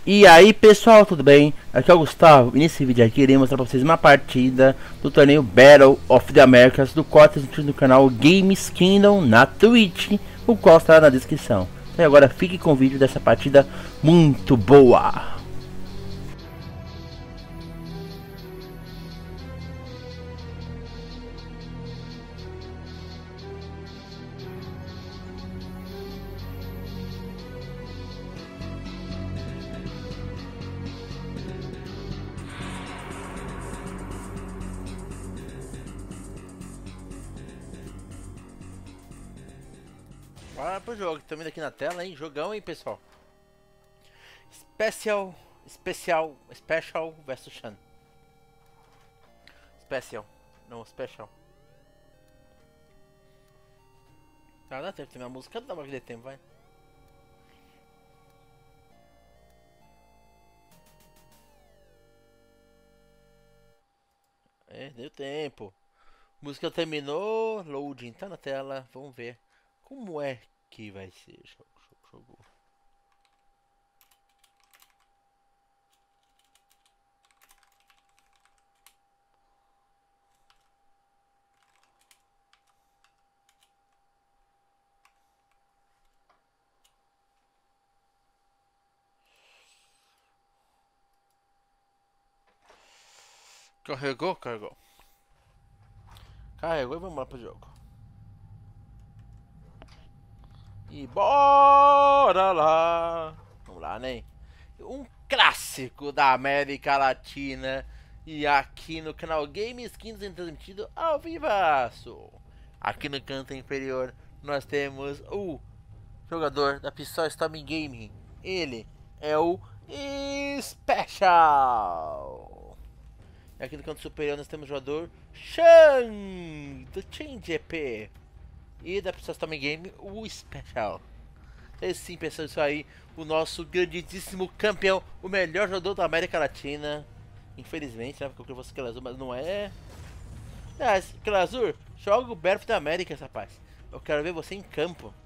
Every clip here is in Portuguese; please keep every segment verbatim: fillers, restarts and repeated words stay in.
E aí pessoal, tudo bem? Aqui é o Gustavo e nesse vídeo aqui irei mostrar pra vocês uma partida do torneio Battle of the Americas do qual está no canal Games Kingdom na Twitch, o qual está na descrição. E agora fique com o vídeo dessa partida muito boa. Bora pro jogo, estamos vendo aqui na tela, hein? Jogão, hein, pessoal? Special, Special, Special versus Shan. Special, não, Special. Ah, dá tempo de ter minha música, dá pra que dê tempo, vai. É, deu tempo. Música terminou, loading tá na tela, vamos ver como é que vai ser. Jogo, jogo, jogo. Carregou, carregou. Carregou e vamos lá pro jogo. E bora lá. Vamos lá, né? Um clássico da América Latina. E aqui no canal Games Kingdom sendo transmitido ao vivaço. Aqui no canto inferior nós temos o jogador da Pistola Storming Gaming. Ele é o Special. E aqui no canto superior nós temos o jogador Shan do Chain G P. E da Pistola Storming Game, o Special. Esse sim, pessoal, isso aí. O nosso grandíssimo campeão, o melhor jogador da América Latina. Infelizmente, né? Porque eu queria fosse Kelazur, mas não é. Ah, Kelazur, joga o Battle da América, rapaz. Eu quero ver você em campo.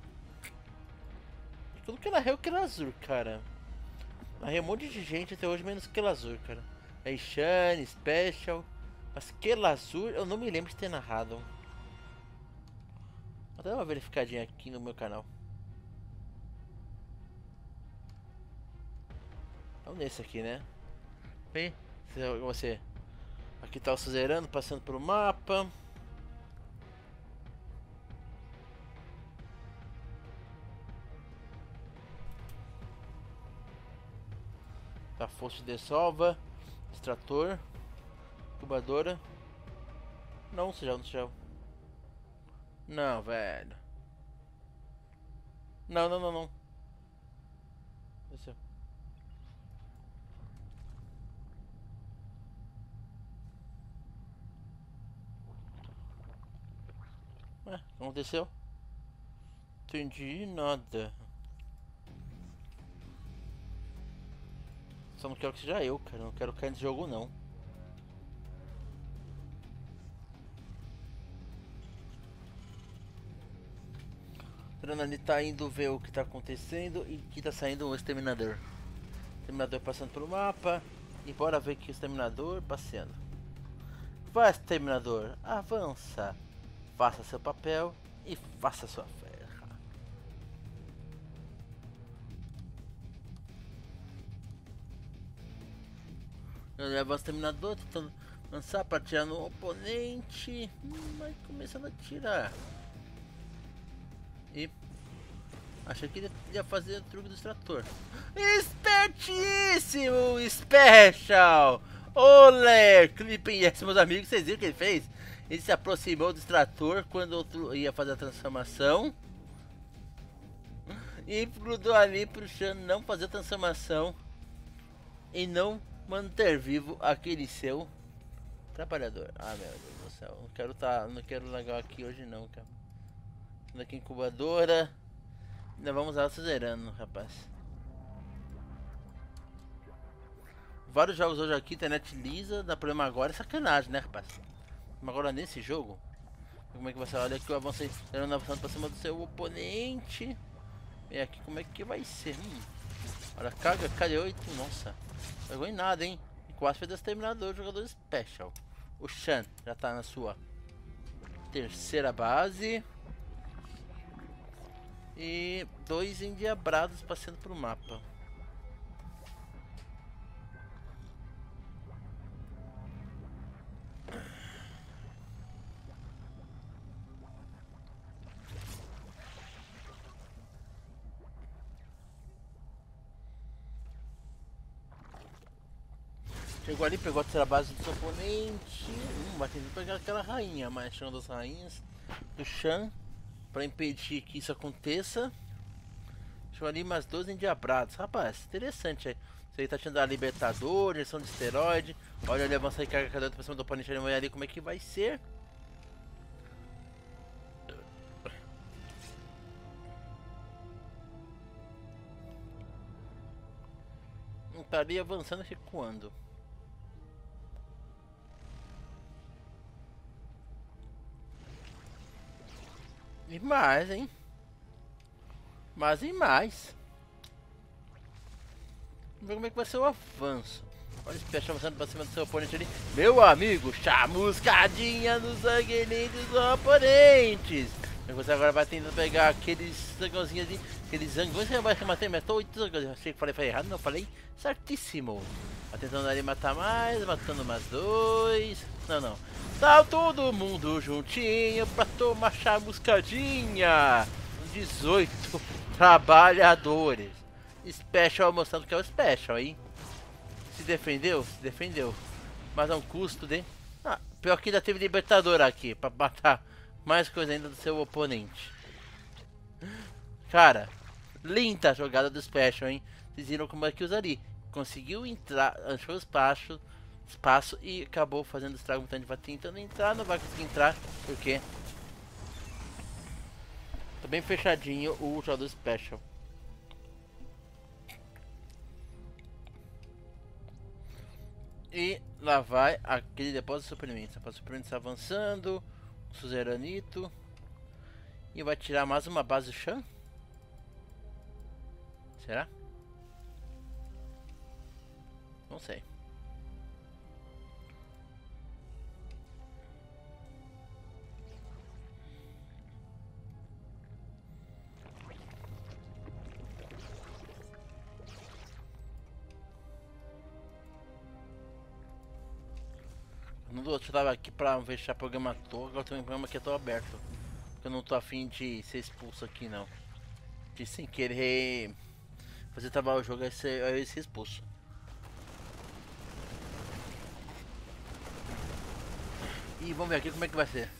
Eu nunca narrei o Kelazur, cara. Narrei um monte de gente até hoje, menos Kelazur, cara. É Shane, Special. Mas Kelazur, eu não me lembro de ter narrado. Vou dar uma verificadinha aqui no meu canal. É nesse aqui, né? Bem, você. Aqui tá o Suzerano passando pelo mapa. Tá Força de Solva, Extrator, Incubadora. Não, seja, não seja. Não, velho. Não, não, não, não. Desceu. Ué, não aconteceu? Entendi nada. Só não quero que seja eu, cara. Não quero cair nesse jogo, não. Ali tá indo ver o que tá acontecendo e que tá saindo o Exterminador. Exterminador passando pelo mapa. E bora ver que o Exterminador passeando. Vai, Exterminador, avança. Faça seu papel e faça sua ferra. Eu levo o Exterminador tentando lançar para atirar no oponente. Hum, vai começando a atirar. E achei que ele ia fazer o truque do extrator. Espertíssimo! Special! Olé! Clipping, yes, meus amigos, vocês viram o que ele fez? Ele se aproximou do extrator quando outro ia fazer a transformação. E grudou ali pro Shan não fazer a transformação. E não manter vivo aquele seu trabalhador. Ah, meu Deus do céu. Não quero tá, não quero largar aqui hoje não, cara. Aqui incubadora. Ainda vamos usar o Suzerano, rapaz. Vários jogos hoje aqui, internet lisa, dá problema agora, é sacanagem, né, rapaz? Agora nesse jogo, como é que vai ser? Olha aqui, eu avancei, avançando pra cima do seu oponente. E aqui como é que vai ser? Hum. Olha, carga, K oito, nossa. Não pegou em nada, hein? E quase fez exterminador, jogador special. O Shan já tá na sua terceira base. E dois endiabrados passando pro mapa. Chegou ali, pegou a terceira base do seu oponente. Hum, vai tentar pegar aquela rainha, mas chama das rainhas do Shan para impedir que isso aconteça. Chegou ali mais dois endiabrados. Rapaz, interessante aí. Você tá tirando a Libertador, injeção de esteroide. Olha ali, avança e carga cada pra cima do oponente ali, ali como é que vai ser. Não estaria avançando, recuando. E mais, hein? Mais e mais. Vamos ver como é que vai ser o avanço. Olha o Special avançando pra cima do seu oponente ali. Meu amigo, chamuscadinha nos sanguinhos dos oponentes. Você agora vai tentando pegar aqueles zangãozinhos ali. Aqueles zangões que vai matar, matou oito zangões. Achei que falei, falei errado, não, falei certíssimo. Tá tentando ali matar mais, matando mais dois. Não, não. Tá todo mundo juntinho pra tomar chamuscadinha. dezoito trabalhadores. Special mostrando que é o Special, hein? Se defendeu? Se defendeu. Mas a um custo de... Ah, pior que ainda teve Libertador aqui pra matar mais coisa ainda do seu oponente. Cara, linda a jogada do Special, hein? Vocês viram como é que usa ali. Conseguiu entrar, achou o espaço, espaço e acabou fazendo estrago. Mutante vai tentando entrar, não vai conseguir entrar porque tá bem fechadinho o jogador Special. E lá vai aquele depósito de suprimentos. O depósito de suprimentos avançando. O Suzeranito. E vai tirar mais uma base do Shan? Será? Não sei. No outro eu tava aqui pra fechar programa à toa, agora tem um programa que eu tô aberto. Eu não tô afim de ser expulso aqui não. De sem querer fazer trabalhar o jogo aí ser, aí ser expulso. E vamos ver aqui como é que vai ser.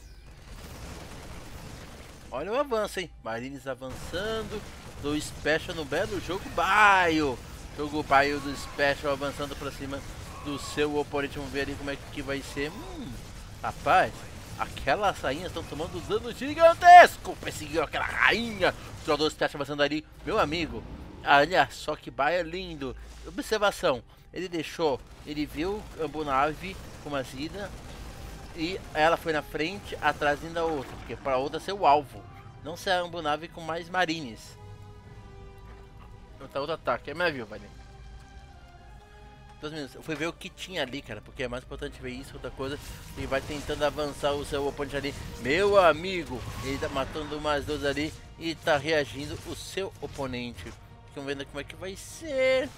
Olha o avanço, hein? Marines avançando. Do Special no belo jogo baio. Jogo baio do Special avançando pra cima do seu oponente. Vamos ver ali como é que vai ser. Hum, rapaz, aquelas rainhas estão tomando dano gigantesco. Perseguiu aquela rainha. O jogador Special avançando ali. Meu amigo, olha só que baia lindo. Observação, ele deixou, ele viu a Ambunave com uma zida. E ela foi na frente, atrás ainda outra, porque para a outra ser o alvo, não ser a Ambunave com mais marines. Outra outro ataque, é minha viu, vai. Dois minutos. Eu fui ver o que tinha ali, cara, porque é mais importante ver isso, outra coisa. E vai tentando avançar o seu oponente ali. Meu amigo, ele tá matando mais dois ali e tá reagindo o seu oponente. Vamos vendo como é que vai ser.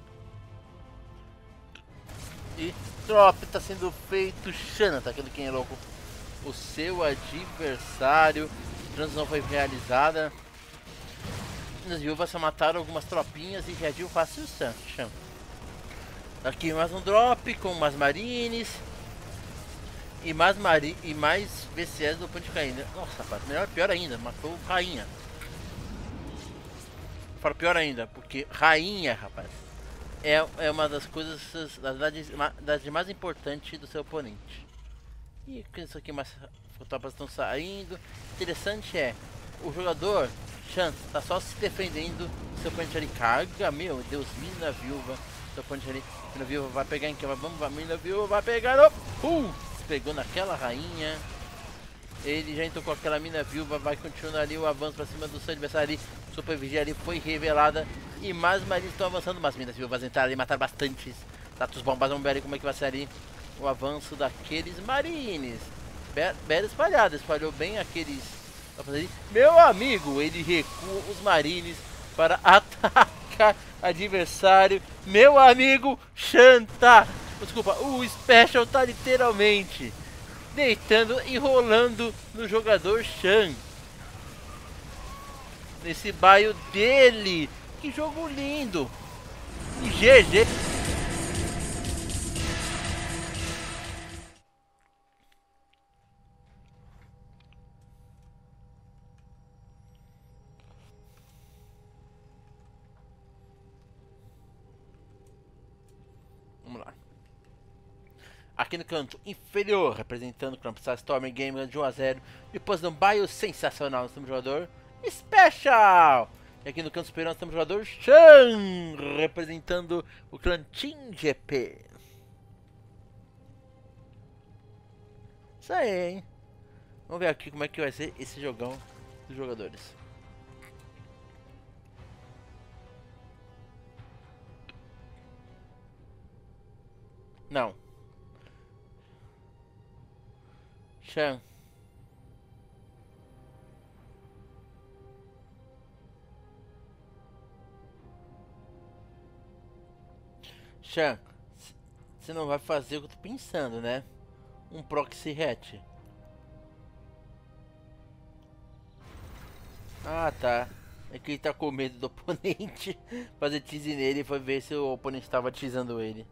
E drop tá sendo feito. Xana, tá aquele quem é louco. O seu adversário. Transição foi realizada. As viúvas só mataram algumas tropinhas e reagiu fácil o Sam. Aqui mais um drop com umas marines. E mais mari e mais V C S do ponto de Rainha. Nossa, rapaz, melhor, pior ainda, matou Rainha. Falo pior ainda, porque Rainha, rapaz, é, é uma das coisas, das, das mais importantes do seu oponente. E isso aqui, mais tropas estão saindo. Interessante é, o jogador Chance tá só se defendendo. Seu oponente ali carga, meu Deus, mina viúva. Seu oponente ali, mina viúva vai pegar em que? Vamos, a mina viúva vai pegar. Oh, uh, pegou naquela rainha. Ele já entrou com aquela mina viúva, vai continuar ali o avanço pra cima do seu adversário ali. Super vigia ali foi revelada. E mais marines estão avançando, mas minas viúvas entraram ali, mataram bastantes. Tatos bombas, vamos ver ali como é que vai ser ali o avanço daqueles marines. Bela espalhada, espalhou bem aqueles... Meu amigo, ele recua os marines para atacar adversário. Meu amigo, Xanta. Desculpa, o Special tá literalmente deitando, enrolando no jogador Shan. Nesse baio dele. Que jogo lindo. G G. Vamos lá. Aqui no canto inferior, representando o Crampstar Storm Game de um a zero. Depois de um baio sensacional, nós temos o jogador Special. E aqui no canto superior nós temos o jogador Shan, representando o clã Team G P. Isso aí, hein? Vamos ver aqui como é que vai ser esse jogão dos jogadores. Não. Shan. Shan, você não vai fazer o que eu tô pensando, né? Um proxy hatch. Ah, tá. É que ele tá com medo do oponente fazer tease nele e foi ver se o oponente tava teasando ele.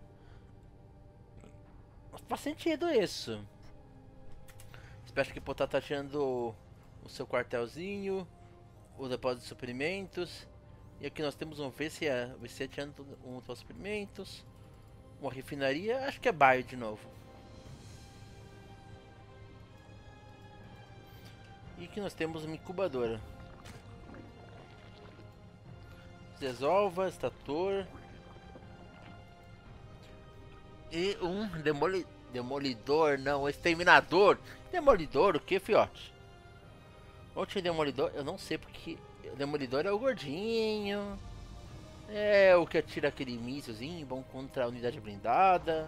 Faz sentido isso. Espero que o Potá tá tirando o seu quartelzinho, o depósito de suprimentos. E aqui nós temos um V C A, V C A tirando um dos suprimentos. Uma refinaria, acho que é baio de novo. E aqui nós temos uma incubadora. Desolva, estator. E um demoli demolidor, não, exterminador. Demolidor, o que, fiote? Onde tem demolidor? Eu não sei porque. O demolidor é o gordinho. É o que atira aquele mísselzinho bom contra a unidade blindada.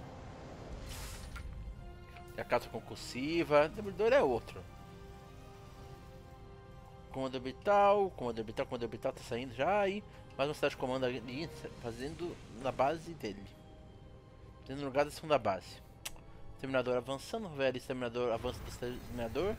E a caça concursiva. O demolidor é outro. Comando orbital, comando orbital, comando orbital tá saindo já aí. Mais uma cidade de comando ali, fazendo na base dele. Fazendo no lugar da segunda base. Exterminador avançando, velho. Exterminador, avanço do exterminador.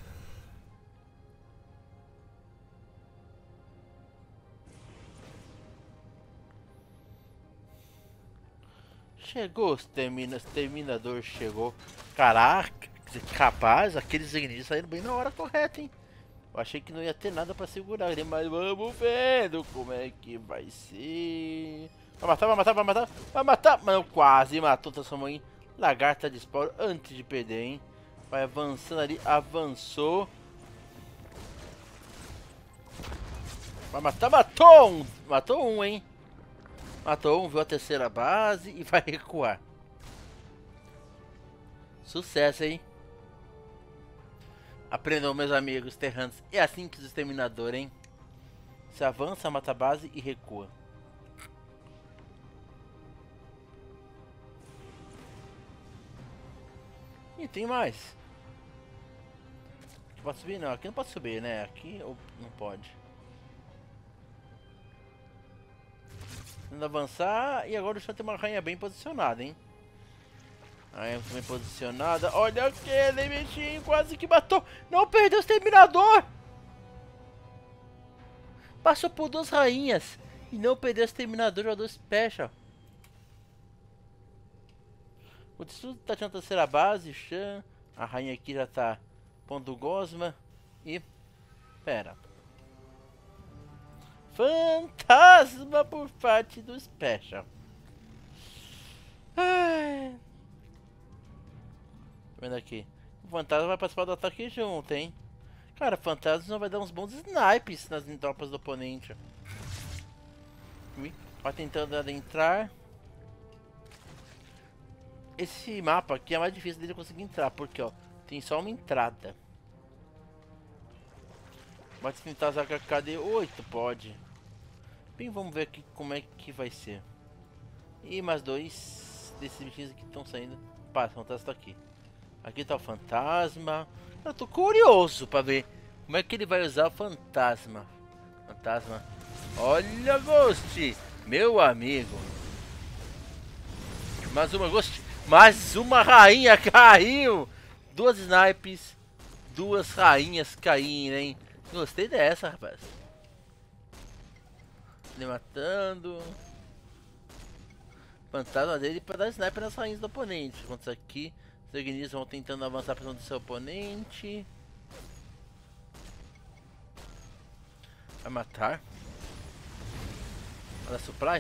Chegou, o extermina, exterminador chegou. Caraca, capaz, aqueles inimigos saíram bem na hora correta, hein? Eu achei que não ia ter nada pra segurar ele, mas vamos vendo como é que vai ser. Vai matar, vai matar, vai matar, vai matar. Mas quase matou, transformou em lagarta de esporo antes de perder, hein? Vai avançando ali, avançou. Vai matar, matou um, matou um, hein? Matou um, viu a terceira base e vai recuar. Sucesso, hein? Aprendam, meus amigos terranos. É assim que os exterminador, hein? Se avança, mata a base e recua. E tem mais. Aqui pode subir? Não, aqui não pode subir, né? Aqui ou não pode. Tentando avançar. E agora o chão tem uma rainha bem posicionada, hein? Rainha bem posicionada. Olha aquele bichinho, quase que matou. Não perdeu o exterminador. Passou por duas rainhas. E não perdeu o exterminador, jogador special. O distrito tá tirando a terceira base, Shan. A rainha aqui já tá pondo gosma. E... pera. Fantasma por parte do Special. Ai. Tá vendo aqui? O fantasma vai participar do ataque junto, hein? Cara, o fantasma vai dar uns bons snipes nas tropas do oponente. Vai tentando adentrar. Esse mapa aqui é mais difícil dele conseguir entrar, porque ó, tem só uma entrada. Vai tentar usar K D oito, pode. Bem, vamos ver aqui como é que vai ser. E mais dois desses bichinhos que estão saindo. Pá, o fantasma tá aqui. Aqui tá o fantasma. Eu tô curioso pra ver como é que ele vai usar o fantasma. Fantasma. Olha, Ghost! Meu amigo. Mais uma Ghost. Mais uma rainha caiu! Duas snipes. Duas rainhas caíram, hein? Gostei dessa, rapaz. Ele matando. Fantasma dele para dar sniper nas rainhas do oponente. Enquanto isso aqui, os Ignis vão tentando avançar para cima do seu oponente. Vai matar. Olha a supply.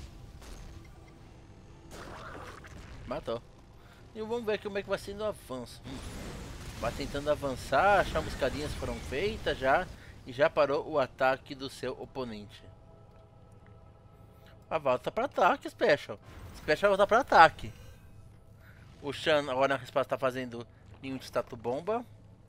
Matou. E vamos ver como é que vai ser no avanço. Hum. Vai tentando avançar, as chamuscadinhas foram feitas já. E já parou o ataque do seu oponente. A volta para ataque, Special. Special volta para ataque. O Shan agora na resposta está fazendo ninho de status bomba.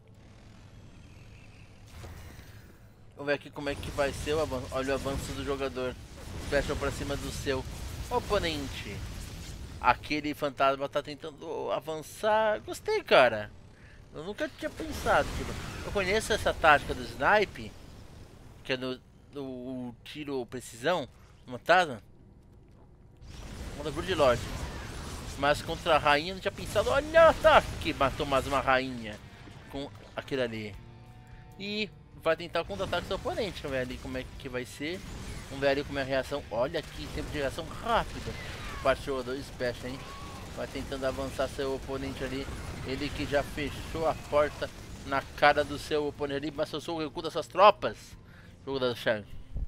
Vamos ver aqui como é que vai ser o avanço. Olha o avanço do jogador. Special para cima do seu oponente. Aquele fantasma está tentando avançar. Gostei, cara. Eu nunca tinha pensado. Tipo, eu conheço essa tática do snipe, que é no, no tiro precisão, no fantasma. Contra Broodlord. Mas contra a rainha não tinha pensado. Olha o ataque! Matou mais uma rainha com aquele ali. E vai tentar contra-ataque seu oponente. Vamos ver ali como é que vai ser. Vamos ver ali como é a reação. Olha aqui, tempo de reação rápida. O partiu dois special, hein? Vai tentando avançar seu oponente ali. Ele que já fechou a porta na cara do seu oponente ali. Mas eu sou o recuo das suas tropas. Jogo da Shang.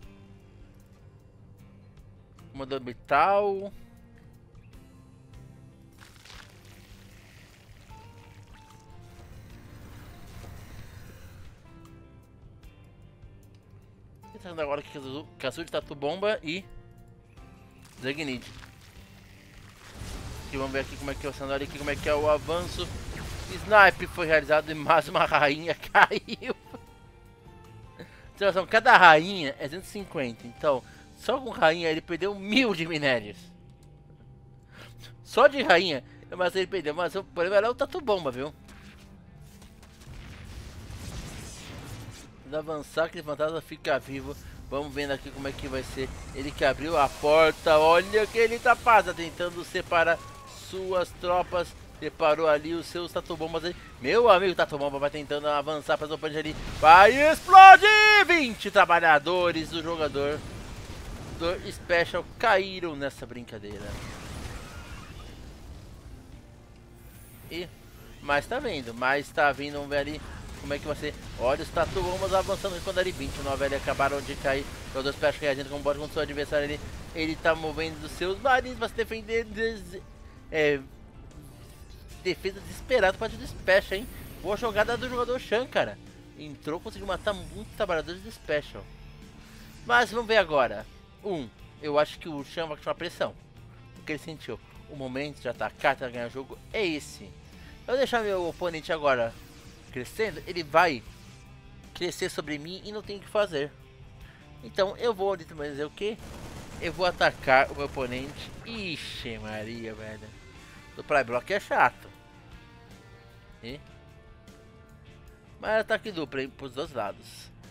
Comandante orbital. Agora que Kazuya, Tatu Bomba e Zegnid. Vamos ver aqui como é que é o cenário aqui, como é que é o avanço. Snipe foi realizado e mais uma rainha caiu. Então, cada rainha é cento e cinquenta, então só com rainha ele perdeu mil de minérios. Só de rainha, mas ele perdeu, mas o problema era o Tatu Bomba, viu? Avançar, aquele fantasma fica vivo. Vamos vendo aqui como é que vai ser. Ele que abriu a porta. Olha o que ele tá fazendo, tentando separar suas tropas. Separou ali os seus tatubombas aí. Meu amigo Tatubomba vai tentando avançar para os oponentes ali. Vai explodir! vinte trabalhadores do jogador do Special caíram nessa brincadeira. E mas tá vendo, mas tá vindo, vamos ver ali como é que vai ser. Olha os tatubombas avançando quando ali vinte e nove ali acabaram de cair. Os dois Special reagindo com bode contra o seu adversário ali. Ele tá movendo os seus marines para se defender. Des... É... Defesa desesperada para o Special, hein? Boa jogada do jogador Shan, cara. Entrou, conseguiu matar muitos trabalhadores do Special. Mas vamos ver agora. Um, eu acho que o Shan vai chamar pressão. Porque ele sentiu o momento de atacar, de ganhar o jogo é esse. Eu deixar meu oponente agora crescendo, ele vai crescer sobre mim e não tem o que fazer. Então eu vou ali também dizer o que? Eu vou atacar o meu oponente. Ixi Maria, velho. Do Prime Block é chato. E? Mas ataque duplo hein, pros dois lados.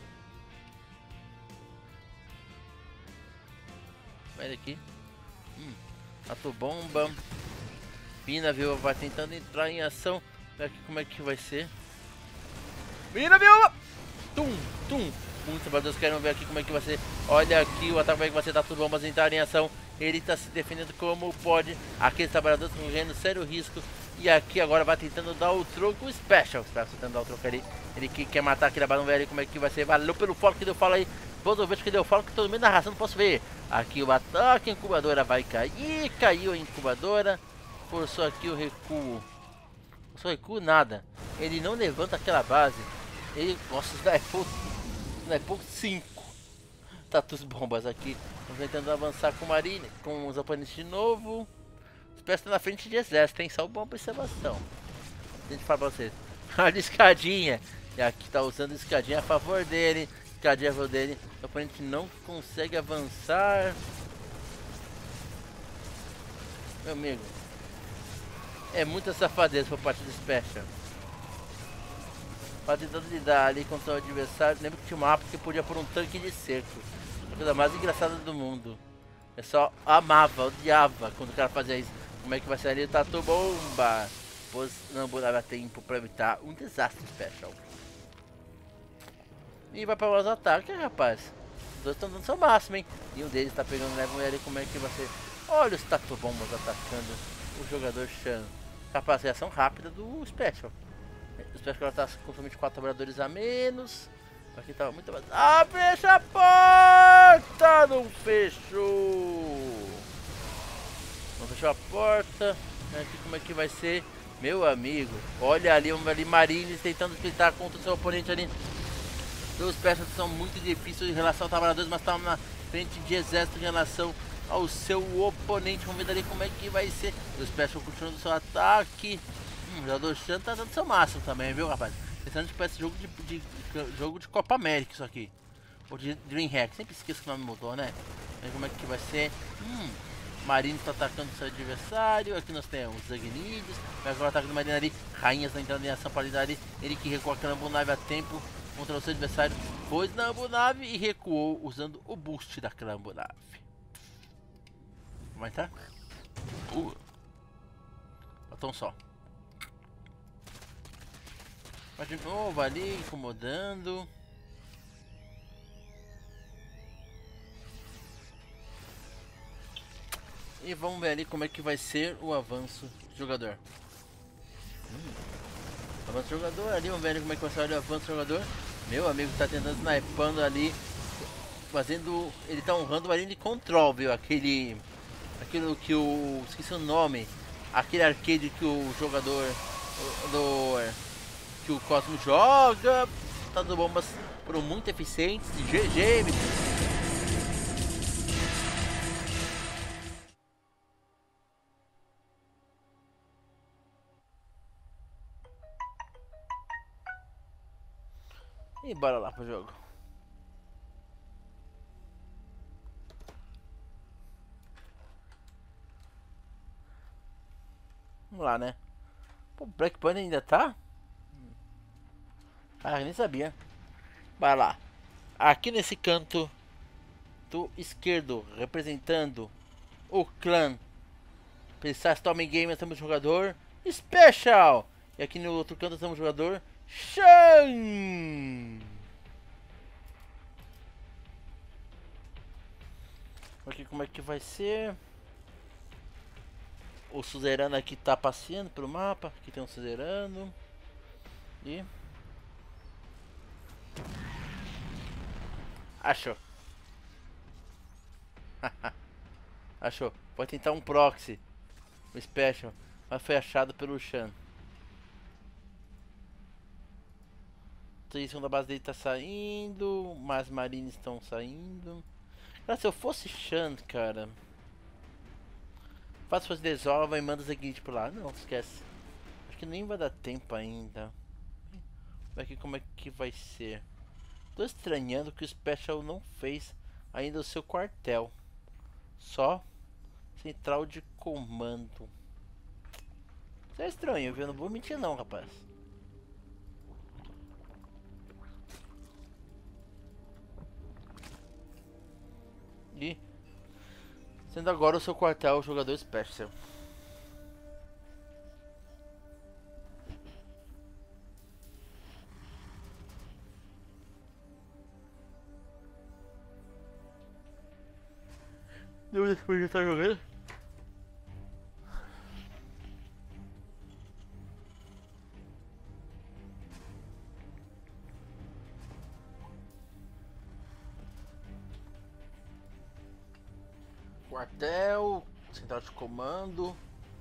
Olha aqui. Hum, Tatu Bomba. Mina Viúva vai tentando entrar em ação. Olha aqui como é que vai ser. Mina Viúva! Tum, tum. Muitos trabalhadores querem ver aqui como é que vai ser. Olha aqui o ataque vai ser Tatu Bombas entrar em ação. Ele está se defendendo como pode. Aqueles trabalhadores correndo sério risco. E aqui agora vai tentando dar o troco Special. Special tentando dar o troco ali. Ele que quer matar aquele balão velho. Como é que vai ser? Valeu pelo follow que deu follow aí. Todos vejo que deu follow que todo mundo na raça não posso ver. Aqui o ataque, a incubadora vai cair. Caiu a incubadora. Forçou aqui o recuo. Forçou o recuo nada. Ele não levanta aquela base. Ele. Nossa, snipou. Snipou cinco. Tatus bombas aqui. Estamos tentando avançar com o Marine. Com os oponentes de novo. Espécie na frente de exército, tem só uma observação. A gente fala pra vocês. Olha a escadinha. E aqui tá usando a escadinha a favor dele. Cadeval dele. O oponente não consegue avançar. Meu amigo, é muita safadeza por parte do Special. Pra tentando lidar ali contra o adversário. Lembra que tinha um mapa que podia pôr um tanque de cerco. A coisa mais engraçada do mundo. Eu só amava, odiava quando o cara fazia isso. Como é que vai ser ali o Tatu Bomba? Pois não dava tempo pra evitar um desastre Special. E vai para os ataques, rapaz. Os dois estão dando seu máximo, hein? E um deles tá pegando level ali, como é que vai ser? Olha os Tatu Bombas atacando o jogador Shan. Rapaz, reação rápida do Special. O Special tá com somente quatro trabalhadores a menos. Aqui tava muito mais. Ah, fecha a porta! Não fechou! Não fechou a porta. Aqui como é que vai ser? Meu amigo, olha ali, um ali Marines tentando splitar contra o seu oponente ali. Os Specials são muito difíceis em relação aos trabalhadores, mas estão na frente de exército em relação ao seu oponente. Vamos ver ali como é que vai ser. O Special continuando seu ataque. Hum, o jogador Shan tá dando seu máximo também, viu, rapaz? Pensando que parece jogo de, de, de, jogo de Copa América isso aqui. Ou de Dreamhack, sempre esqueço que o nome mudou, né? Vamos ver como é que vai ser. Hum, Marines está atacando seu adversário. Aqui nós temos Zagnides. Mas o ataque do Marine ali. Rainhas tá entrando em ação para lidar ali. Ele que recuou a Clambo-Nave a tempo contra o seu adversário. Pôs na Clambo-Nave e recuou usando o boost da Clambo-Nave. Vai tá? Uh. Faltou um só. Mas de novo ali, incomodando. E vamos ver ali como é que vai ser o avanço do jogador. Hum. Avanço do jogador ali, vamos ver ali como é que vai ser o avanço do jogador. Meu amigo tá tentando snipando ali. Fazendo. Ele tá honrando o Marine de Control, viu? Aquele. Aquilo que o. Esqueci o nome. Aquele arcade que o jogador. Do. Que o Cosmo joga. Tá dando bombas foram muito eficientes. G G. E bora lá pro jogo. Vamos lá, né? Pô, Black Panther ainda tá? Ah, eu nem sabia. Vai lá. Aqui nesse canto do esquerdo, representando o clã Pensar Storm Gamer, temos jogador Special. E aqui no outro canto temos jogador Shan. Aqui como é que vai ser? O suzerano aqui tá passeando pelo mapa. Aqui tem um suzerano. E... achou. Achou. Pode tentar um proxy. Um special. Mas foi achado pelo Shan. A da base dele tá saindo. Mais marines estão saindo. Cara, se eu fosse Shan, cara... Faz suas desova e manda o seguinte por lá. Não, esquece. Acho que nem vai dar tempo ainda. Aqui como é que vai ser. Tô estranhando que o Special não fez ainda o seu quartel. Só central de comando. Isso é estranho, viu? Não vou mentir não, rapaz. E sendo agora o seu quartel o jogador Special. Deus, depois já tá jogando. Quartel, central de comando.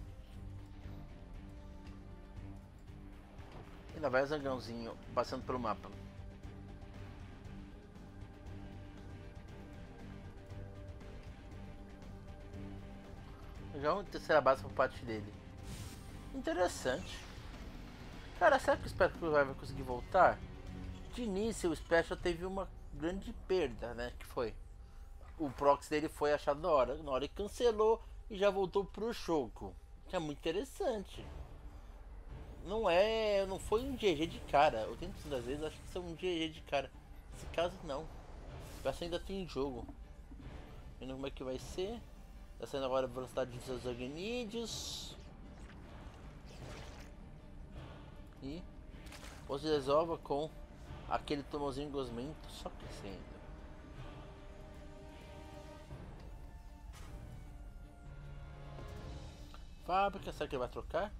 E lá vai o zangãozinho passando pelo mapa. Já uma terceira base por parte dele. Interessante. Cara, será que o Special vai conseguir voltar? De início o Special teve uma grande perda, né? Que foi o proxy dele foi achado na hora, na hora que cancelou e já voltou pro jogo. Que é muito interessante. Não é, não foi um G G de cara. oitenta por cento das vezes acho que são um G G de cara. Nesse caso não. Essa ainda tem jogo. Vendo como é que vai ser. Tá saindo agora a velocidade dos seus organídeos. E você resolva com aquele tomozinho gosmento só crescendo. Fábrica, será que ele vai trocar?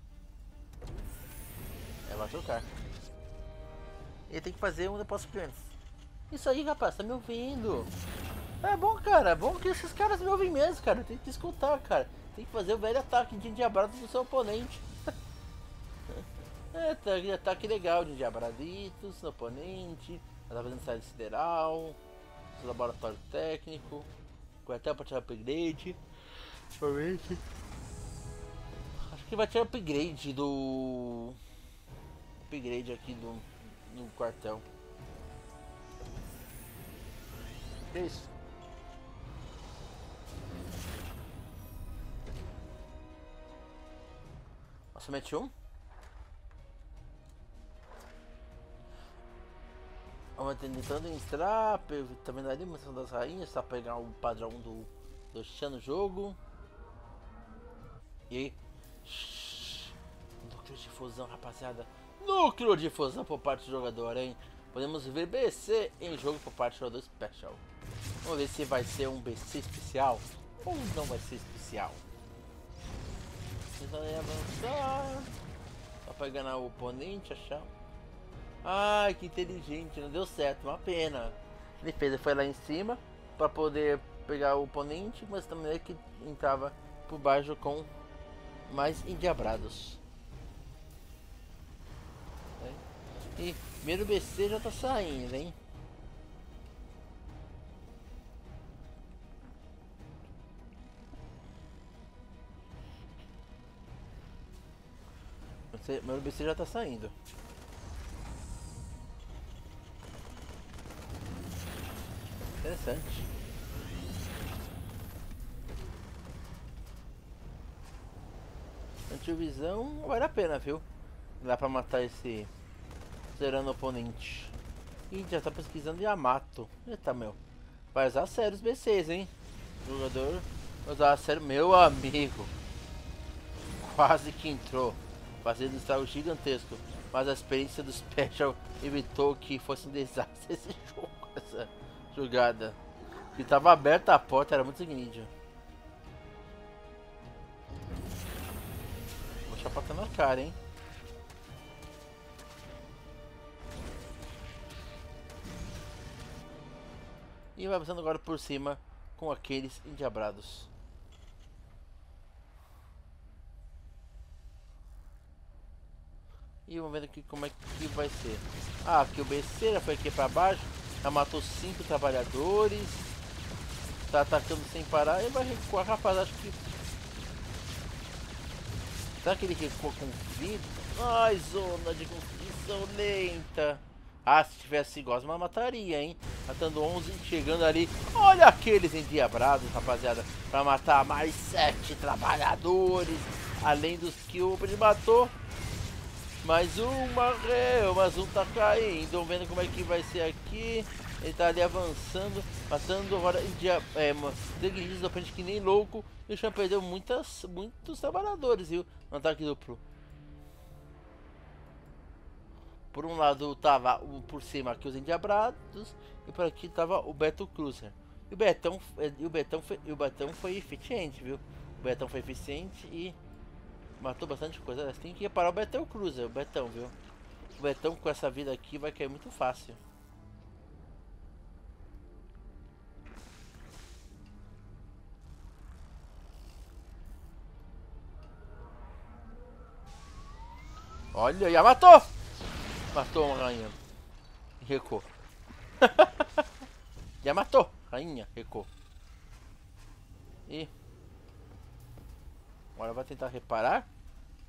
É, vai trocar. Ele tem que fazer um depósito antes. Isso aí, rapaz, tá me ouvindo? É bom, cara, é bom que esses caras me ouvem mesmo, cara. Tem que escutar, cara. Tem que fazer o velho ataque de endiabrado do seu oponente. É, tá, ataque legal de endiabraditos no oponente. Ela tá fazendo saída sideral. Laboratório técnico. Quartel pra tirar upgrade. Somente. Acho que vai tirar upgrade do. Upgrade aqui do. No quartel. Que isso? Somente um? Vamos tentando entrar, tá vendo ali, missão das rainhas, pra pegar o padrão do, do Chan no jogo. E aí? Núcleo de fusão, rapaziada. Núcleo de fusão por parte do jogador, hein? Podemos ver B C em jogo por parte do jogador Special. Vamos ver se vai ser um B C especial ou não vai ser especial. Vai avançar. Só pra ganhar o oponente, achar. Ai, que inteligente, não deu certo, uma pena. Ele fez, ele foi lá em cima para poder pegar o oponente, mas também é que entrava por baixo com mais endiabrados. É. E primeiro B C já tá saindo, hein? O primeiro B C já tá saindo. Interessante. Antivisão vale a pena, viu? Dá pra matar esse zerando oponente. Ih, já tá pesquisando Yamato. Eita, meu. Vai usar sério os B Cs, hein? O jogador vai usar sério. Meu amigo. Quase que entrou. Fazendo um estrago gigantesco. Mas a experiência do Special evitou que fosse um desastre esse jogo. Essa jogada. Que tava aberta a porta, era muito significante. Vou chapatar na cara, hein? E vai passando agora por cima com aqueles endiabrados. E vamos ver aqui como é que vai ser. Ah, aqui o B C já foi aqui pra baixo. Já matou cinco trabalhadores. Tá atacando sem parar. Ele vai recuar, rapaz. Acho que. Será que ele recua com vida? Ai, zona de construção lenta. Ah, se tivesse Gosma mataria, hein? Matando onze, chegando ali. Olha aqueles endiabrados, rapaziada. Pra matar mais sete trabalhadores. Além dos que o ele matou. Mais um morreu, mas um tá caindo. Vamos vendo como é que vai ser aqui. Ele tá ali avançando, matando agora é, negligens do oponente que nem louco. E o Chan perdeu muitas, muitos trabalhadores, viu? No ataque duplo. Por um lado tava por cima aqui os endiabrados. E por aqui tava o Battle Cruiser. E o Betão, e o Betão, foi, e o Betão foi eficiente, viu? O Betão foi eficiente e matou bastante coisa. Você tem que reparar o Battle Cruiser, o Betão, viu? O Betão com essa vida aqui vai cair muito fácil. Olha, já matou! Matou uma rainha. Recuou. Já matou. Rainha, recuou. E... agora vai tentar reparar?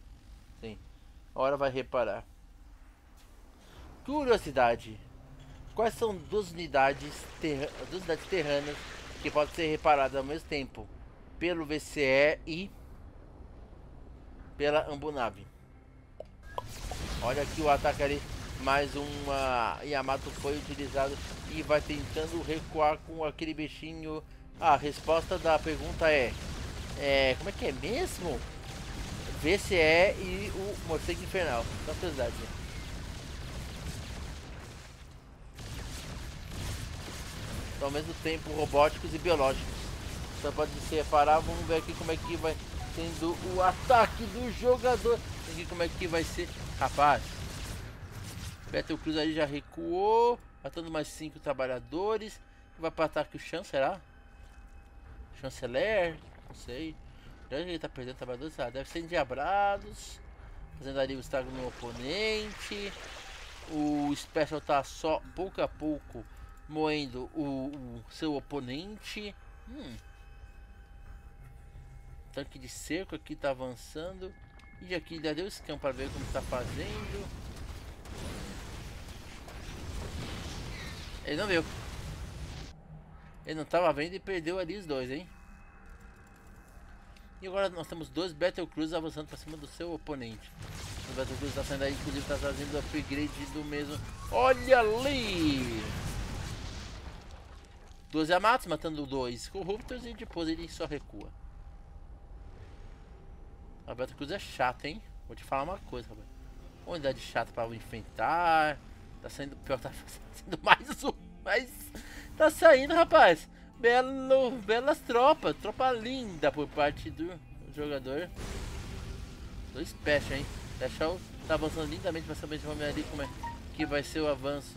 Sim. Agora vai reparar. Curiosidade. Quais são duas unidades, terra, duas unidades terranas que podem ser reparadas ao mesmo tempo pelo V C E e pela Ambunave? Olha aqui o ataque ali, mais uma Yamato foi utilizado e vai tentando recuar com aquele bichinho. A resposta da pergunta é, é como é que é mesmo? V C E e o Morcego Infernal, só curiosidade. Ao mesmo tempo robóticos e biológicos. Só pode se reparar, vamos ver aqui como é que vai sendo o ataque do jogador. Aqui como é que vai ser. Rapaz, Battle Cruz aí já recuou, matando mais cinco trabalhadores. Vai para ataque o Chan, será? Chanceler? Não sei. Já ele tá perdendo trabalhadores, ah, deve ser endiabrados. Fazendo ali o estrago no oponente. O Special tá só pouco a pouco moendo o, o seu oponente. Hum. Tanque de cerco aqui tá avançando. E aqui já deu scan para ver como está fazendo. Ele não viu. Ele não estava vendo e perdeu ali os dois, hein? E agora nós temos dois Battle Cruisers avançando para cima do seu oponente. O Battle Cruiser está saindo aí, inclusive está trazendo o upgrade do mesmo. Olha ali! Dois Yamatos matando dois Corruptors e depois ele só recua. A Battle Cruiser é chata, hein? Vou te falar uma coisa, rapaz. Uma unidade chata para enfrentar. Tá saindo pior, tá saindo mais um. Mas tá saindo, rapaz. Belo, belas tropas. Tropa linda por parte do jogador. Dois Special, hein? Special tá avançando lindamente pra saber de vamos ver ali como é que vai ser o avanço.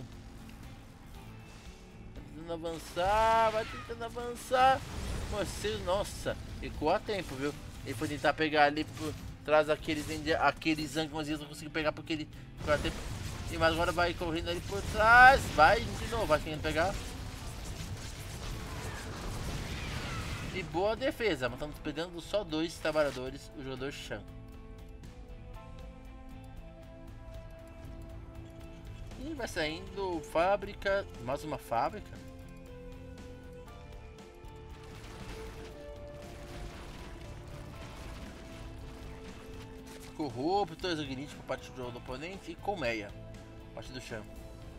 Vai tentando avançar, vai tentando avançar. Você, nossa, ficou a tempo, viu? Ele foi tentar pegar ali por trás aqueles aqueles ângulos, não conseguiu pegar porque ele ficou a tempo. E mas agora vai correndo ali por trás. Vai de novo, vai querendo pegar. E boa defesa, mas estamos perdendo só dois trabalhadores, o jogador Chan. E vai saindo fábrica, mais uma fábrica. Corruptor, Zagnite por parte do oponente e Colmeia, parte do Chan.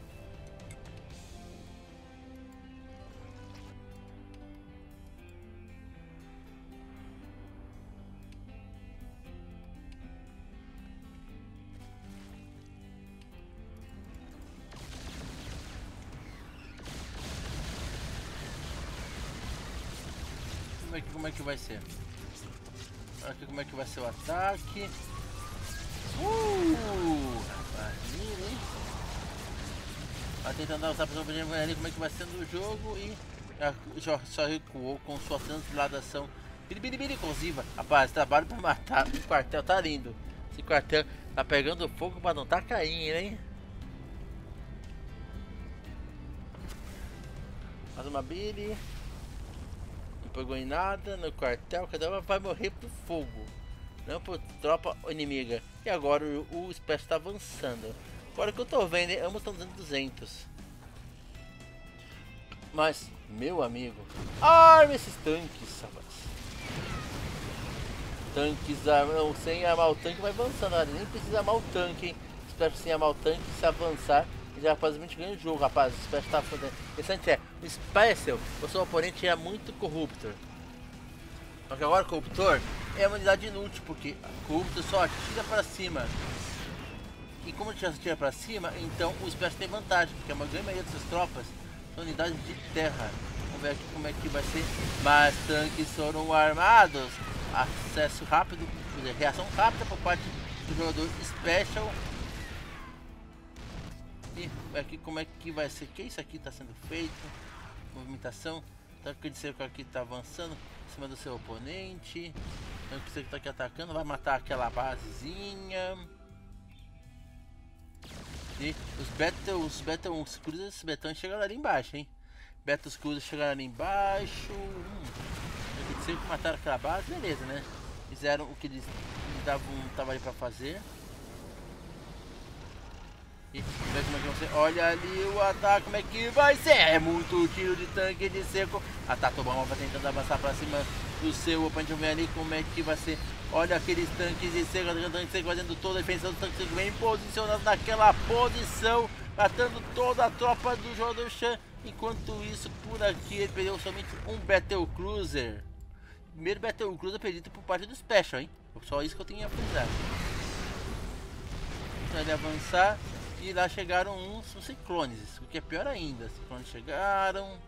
Como é que, como é que vai ser? Olha aqui como é que vai ser o ataque. Uh! Rapaz, hein? Vai tentando usar para ver ali como é que vai sendo o jogo e já só recuou com sua transladação biribiri inclusiva. Rapaz, trabalho para matar. O quartel tá lindo. Esse quartel tá pegando fogo para não tá caindo, hein? Mais uma Billy. Não pegou em nada no quartel. Cada uma vai morrer por fogo. Não por tropa inimiga. E agora o, o Special está avançando. Agora que eu tô vendo, ambos estão dando duzentos. Mas, meu amigo, arme esses tanques, rapaz. Tanques, arma, sem armar o tanque vai avançando. Olha, nem precisa armar o tanque, hein. Espero que sem armar o tanque, se avançar, ele já rapazmente ganha o jogo, rapaz. O Special tá fazendo. Interessante é, o Special, o seu oponente é muito Corruptor. Só que agora o Corruptor é uma unidade inútil, porque o Corruptor só atira para cima. E como ele já atira para cima, então o Special tem vantagem, porque a grande maioria dessas tropas são unidades de terra. Vamos ver aqui como é que vai ser. Mas tanques foram armados. Acesso rápido, quer dizer, reação rápida por parte do jogador Special. E aqui como é que vai ser. Que isso aqui está sendo feito? Movimentação. Tanque de cerco aqui está avançando em cima do seu oponente. Tanque de cerco está aqui atacando. Vai matar aquela basezinha. E os Battle, os Battle, os Cruisers, os Betões chegaram ali embaixo, hein? Battle Cruisers chegaram ali embaixo. Hum. Tanque de cerco mataram aquela base, beleza, né? Fizeram o que eles davam um trabalho para fazer. E vê como é que você... Olha ali o ataque, como é que vai ser? É muito tiro de tanque de seco. A Tatobama vai tentando avançar pra cima do seu oponente. Ver ali como é que vai ser. Olha aqueles tanques de seco, o tanque de seco fazendo toda a defesa do tanque de seco, bem posicionado naquela posição, matando toda a tropa do jogador Chan. Enquanto isso, por aqui ele perdeu somente um Battle Cruiser. Primeiro Battle Cruiser perdido por parte do Special, hein? Só isso que eu tenho a frisar. Então ele avançar e lá chegaram uns, uns ciclones, o que é pior ainda. Os ciclones chegaram.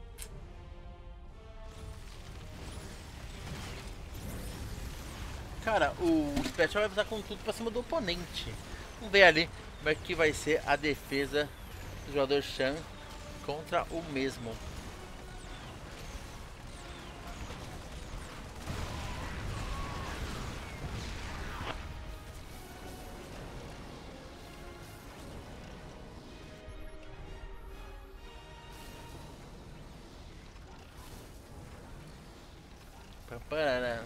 Cara, o Special vai avançar com tudo pra cima do oponente. Vamos ver ali como é que vai ser a defesa do jogador Chan contra o mesmo. Pamparana.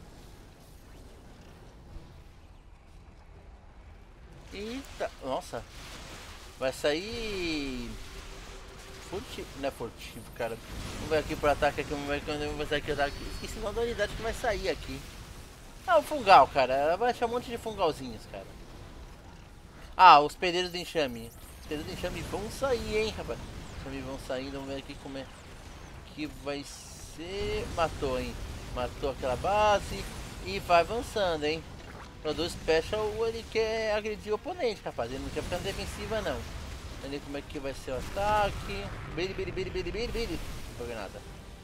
Eita, nossa. Vai sair furtivo, não é furtivo, cara. Vamos ver aqui pro ataque aqui, vamos ver quando vai sair aqui o ataque. Esqueci uma unidade que vai sair aqui. Ah, o fungal, cara. Ela vai achar um monte de fungalzinhos, cara. Ah, os pedreiros de enxame. Os pedreiros de enxame vão sair, hein, rapaz. Enxame vão sair, vamos ver aqui como é que vai ser. Matou, hein. Matou aquela base e vai avançando, hein. O do Special, ele quer agredir o oponente, rapaz. Ele não quer ficar na defensiva, não. Ali como é que vai ser o ataque. Biri, biri, biri, biri, biri, biri. Não foi nada.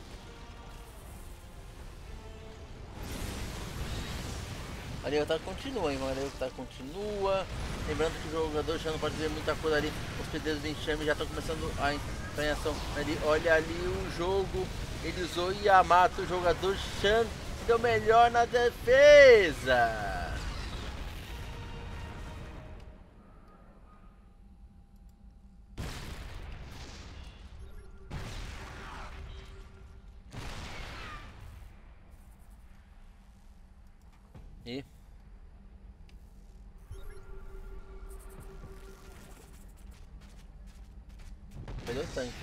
Ali o ataque continua, hein, mano. Ali o ataque continua. Lembrando que o jogador já não pode ver muita coisa ali. Os pedreiros de enxame já estão começando a entrar em ação. Ali, olha ali o jogo. Ele usou Yamato, o jogador Chan se deu melhor na defesa. E perdeu o tanque.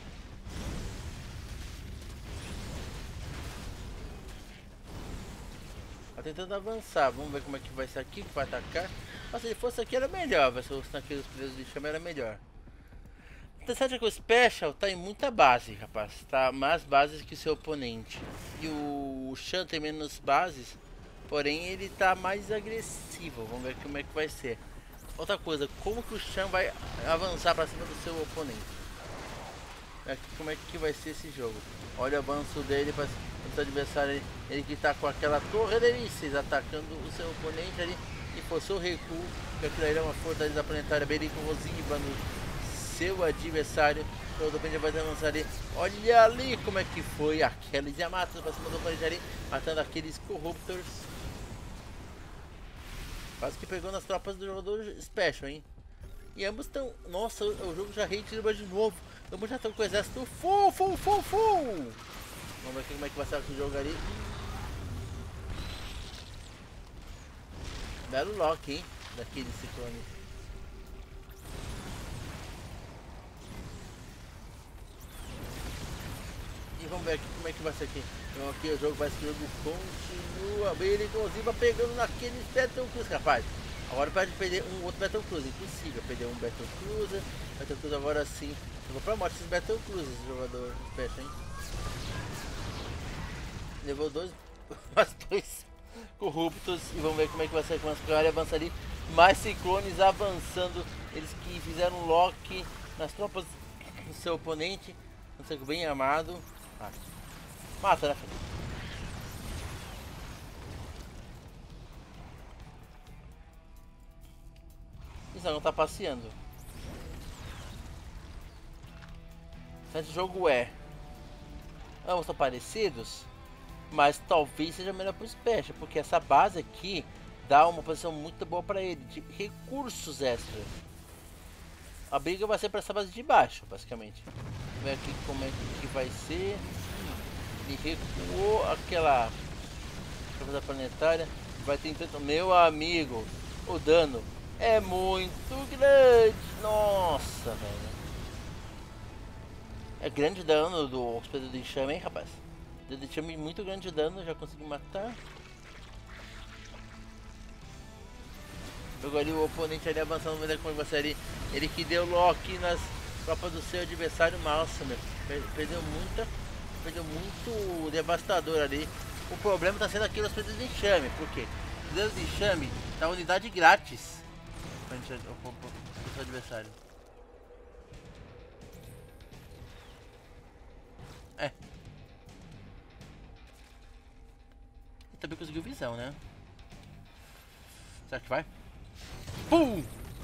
Tá tentando avançar, vamos ver como é que vai ser aqui, que vai atacar. Mas se ele fosse aqui era melhor, vai ser os tanques dos primeiros de chama era melhor. Interessante que o Special tá em muita base, rapaz. Tá mais bases que seu oponente. E o Chan tem menos bases, porém ele tá mais agressivo. Vamos ver como é que vai ser. Outra coisa, como que o Chan vai avançar para cima do seu oponente? Aqui, como é que vai ser esse jogo? Olha o avanço dele para o seu adversário. Ele, ele que tá com aquela torre delícias atacando o seu oponente ali. E forçou o recuo, que aquilo aí é uma fortaleza planetária bem corrosiva no seu adversário. O oponente vai avançar ali. Olha ali como é que foi aqueles Yamatos para cima do oponente ali, matando aqueles Corruptors. Quase que pegou nas tropas do jogador Special, hein? E ambos estão... Nossa, o jogo já retirou de novo. Ambos já estão com o exército full, full, full, full. Vamos ver como é que vai ser esse jogo ali. Belo lock, hein? Daquele ciclone. E vamos ver aqui como é que vai ser aqui. Então aqui o jogo vai ser, o jogo continua bem, ele inclusive pegando naqueles Battle Cruiser, rapaz. Agora pode perder um outro Battle Cruiser, impossível perder um Battle Cruiser. Battle Cruiser agora sim. Eu vou pra morte esses Battle Cruisers, jogador Special, hein. Levou dois, mais dois corruptos e vamos ver como é que vai ser com a área avança ali. Mais ciclones avançando, eles que fizeram lock nas tropas do seu oponente. Não sei, bem armado. Ah. Mata, né, filho? Isso não tá passeando. Esse jogo é. Ambos são parecidos, mas talvez seja melhor pro Special, porque essa base aqui dá uma posição muito boa para ele, de recursos extras. A briga vai ser para essa base de baixo, basicamente. Vamos ver aqui como é que vai ser. Ele recuou aquela coisa planetária. Vai tentando, meu amigo, o dano é muito grande. Nossa, velho. É grande dano do hospedeiro de enxame, hein, rapaz? Deu de enxame muito grande dano, já consegui matar. Jogou ali o oponente ali avançando, mas como você ali. Ele que deu lock nas tropas do seu adversário. Nossa, meu. Perdeu muita. Perdeu muito devastador ali. O problema tá sendo aqui os hospedeiro de enxame. Por quê? Os hospedeiro de enxame dá unidade grátis para o seu adversário. É. E também conseguiu visão, né? Será que vai? Pum!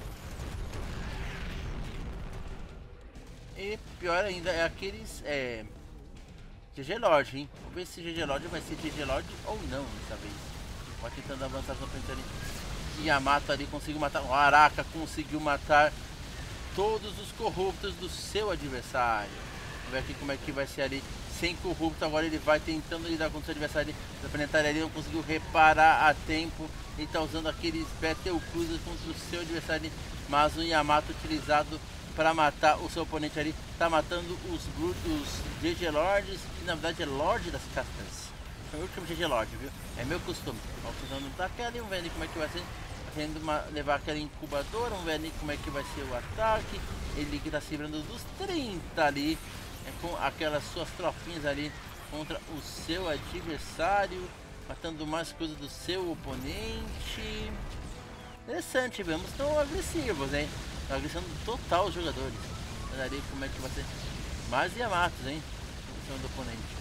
E pior ainda é aqueles é, G G Lord, hein? Vamos ver se G G Lord vai ser G G Lord ou não dessa vez. Vai tentando avançar só pensando ali. Yamato ali conseguiu matar. O Araka conseguiu matar todos os corruptos do seu adversário. Vamos ver aqui como é que vai ser ali. Sem corrupto, agora ele vai tentando lidar com o seu adversário. O planetário ali não conseguiu reparar a tempo. Ele tá usando aqueles Battle Cruisers contra o seu adversário. Mas o Yamato utilizado para matar o seu oponente ali. Tá matando os brutos G G Lords. Que na verdade é Lorde das Castas. É o último G G Lord, viu? É meu costume. Vamos tentando tacar ali. Vamos ver ali como é que vai ser. Querendo levar aquela incubadora. Vamos ver ali como é que vai ser o ataque. Ele que tá se livrando dos trinta ali. É com aquelas suas tropinhas ali contra o seu adversário, matando mais coisas do seu oponente. Interessante, vemos tão agressivos, hein? Tá agressando total os jogadores. Olha ali como é que vai ser. Mais Yamatos, hein? Agressão do oponente.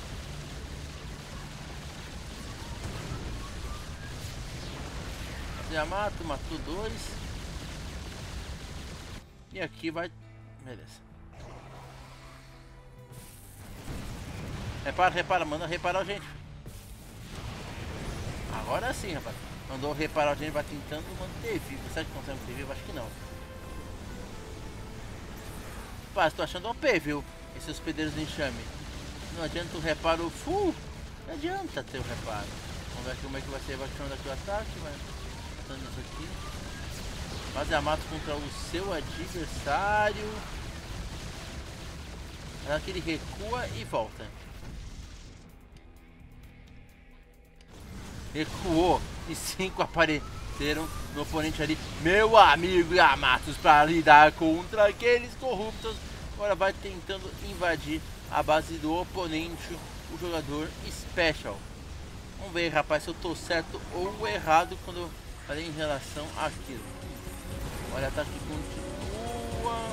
Yamato matou dois. E aqui vai. Beleza. Repara, repara, manda reparar, gente. Agora sim, rapaz. Mandou reparar, a gente vai tentando manter vivo. Será que consegue manter vivo? Acho que não. Rapaz, tô achando O P, viu? Esses hospedeiros de enxame. Não adianta o reparo full. Não adianta ter o reparo. Vamos ver como é que vai ser. Vai tirando aqui o ataque. Vai matando isso aqui. Mas Yamato contra o seu adversário. Aqui ele recua e volta. Recuou e cinco apareceram no oponente ali. Meu amigo Yamatos para lidar contra aqueles corruptos. Agora vai tentando invadir a base do oponente, o jogador Special. Vamos ver, rapaz, se eu tô certo ou errado quando eu falei em relação àquilo. Olha, tá aqui, continua.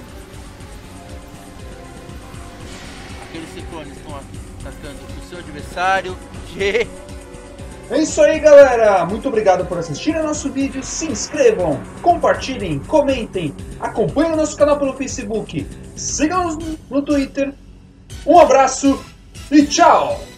Aqueles ciclones estão atacando o seu adversário. G. É isso aí, galera! Muito obrigado por assistirem ao nosso vídeo. Se inscrevam, compartilhem, comentem, acompanhem o nosso canal pelo Facebook, sigam-nos no Twitter. Um abraço e tchau!